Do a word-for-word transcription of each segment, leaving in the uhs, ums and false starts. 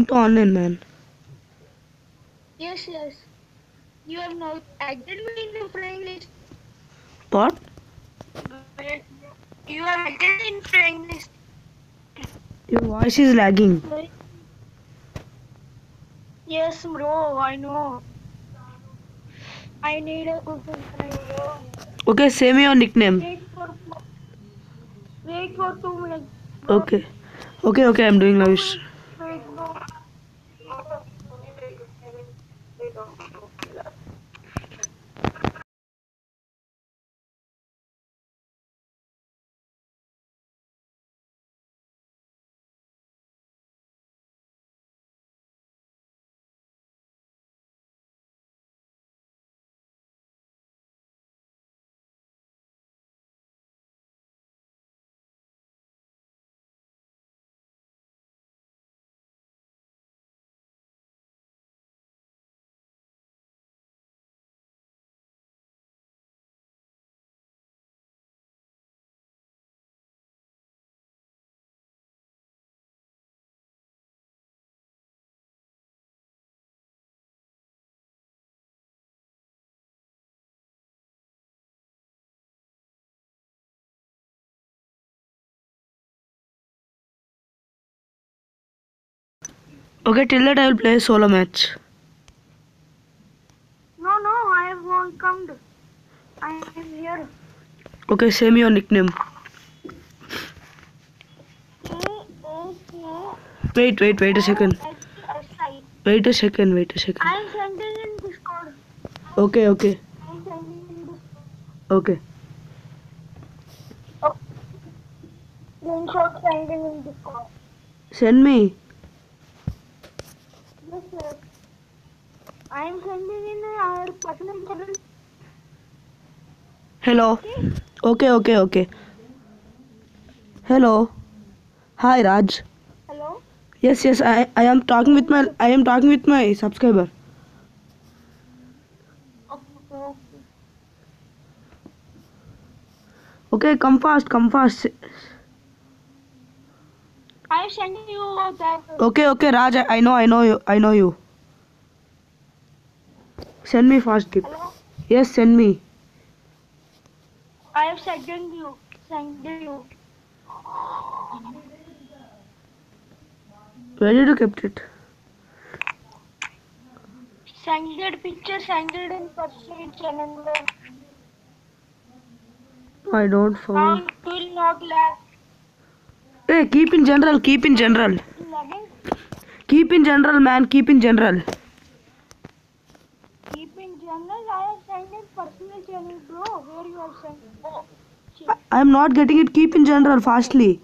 not online, man. Yes, yes. You have not added me in the friend list. What? Wait, you have added me in friend list. Your voice is lagging. Wait. Yes, bro. I know. I need a good friend, bro. Okay, say me your nickname. Wait for wait for two minutes, bro. Okay. Okay, okay, I'm doing Two live. minutes. Wait, bro. Okay, till that I will play a solo match. No, no. I have not come. I am here. Okay, say me your nickname. A A K Wait, wait, wait a O second. H S I. Wait a second, wait a second. I am sending in Discord. Okay, okay, I am sending in Discord. okay. Oh, screenshot sending in Discord. Send me. Yes, sir. I am sending in our personal channel. Hello. Okay. Okay, okay, okay. Hello. Hi, Raj. Hello. Yes, yes, I, I am talking with my I am talking with my subscriber. Okay, okay. Okay, come fast, come fast. I am sending you that. Okay, okay, Raj, I, I know, I know you, I know you. Send me fast gift. Hello. Yes, send me. I have sending you. Sending you. Where did you kept it? Sended picture. Sended in personal channel. I don't Now found. it will not lag. Hey, keep in general, keep in Now it general. is lagging. Keep in general, man, keep in general. Keep in general. I have sent in personal channel, bro. Where you have sent? Oh, shit. I am not getting it. Keep in general, fastly.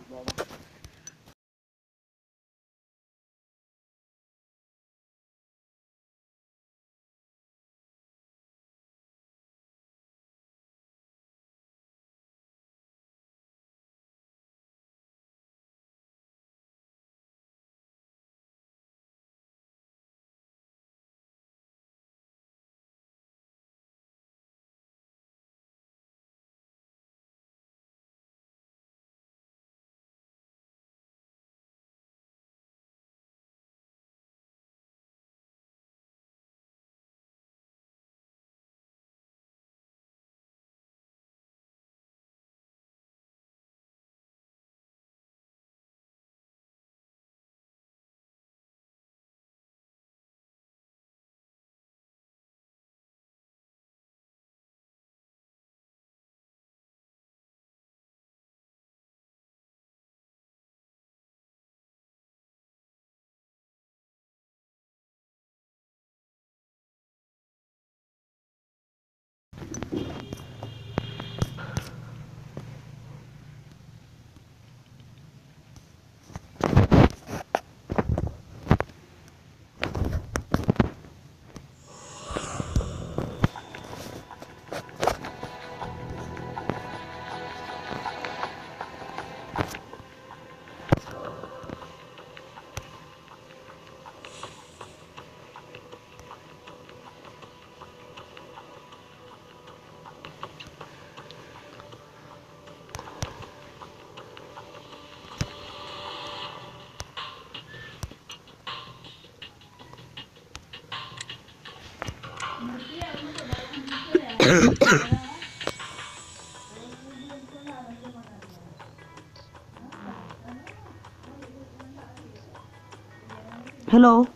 Hello.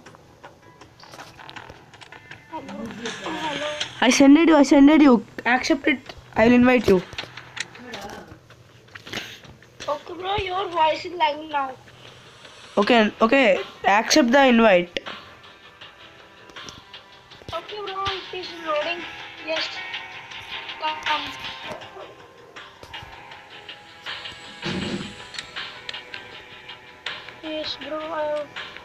Hello. Hello. I sended you. I sended you. Accept it. I will invite you. Okay, bro, your voice is lagging now. Okay. Okay. Accept the invite. Okay, bro, it is loading. Yes. Come. Yes, bro. Uh,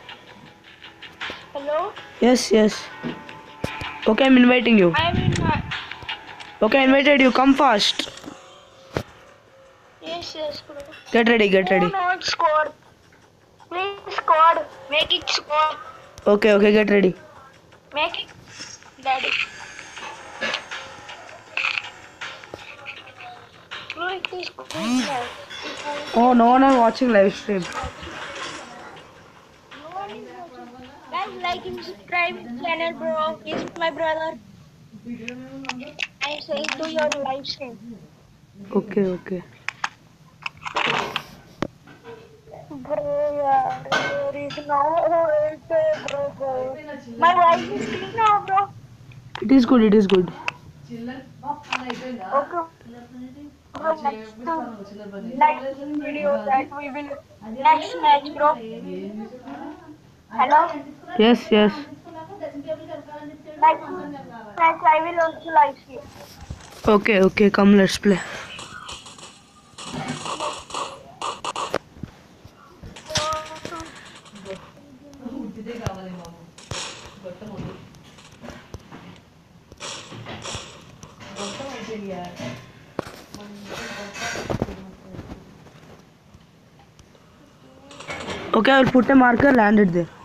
hello. Yes. Yes. Okay. I'm inviting you. I am in. Uh, Okay. I invited you. Come fast. yes, yes, bro. Get ready. Get Oh ready. no, it's scored. Please scored. Make it score. Okay. Okay. Get ready. Make it, daddy. Bro, it is going live. Oh, no one are watching live stream. No one is watching. Guys, like and subscribe his channel, bro. He's my brother. I'm saying to your live stream. Okay. Okay. Bro, yeah, there is no way, bro, bro. My voice is clear now, bro. It is good. It is good. Okay, bro, next to like this video that we will next match, bro. Hello? Yes. Yes. Next match I will also live stream. Okay. Okay. Come. Let's play. Okay. I will put a marker. Land it there.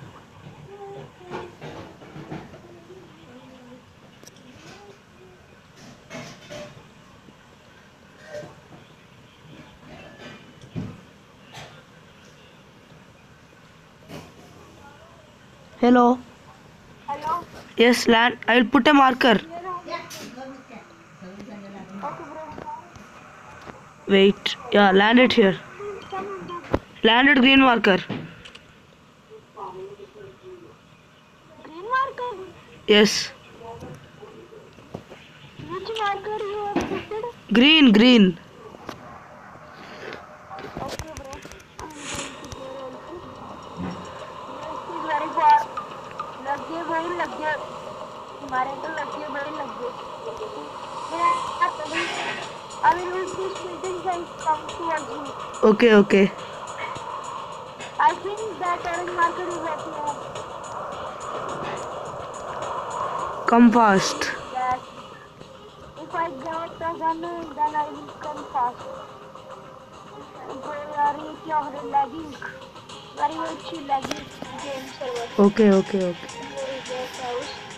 Hello. Hello? Yes. Land. I will put a marker. Okay, bro. Wait. Yeah. Land it here. Landed green marker. Green marker? Yes. Which marker you have put? Green. Green. Okay, bro. I'm going to there also. This is very far. लग गए भाई लग गए हमारे तो लग गए भाई लग गए I will use this meeting and come towards you. Okay. Okay. I think that orange marker is at your Come fast. that if I get the gun then I will come fast. Bro यार ये क्या हो रहा है lagging very much lagging game server. Okay. Okay. Okay. Here is the house.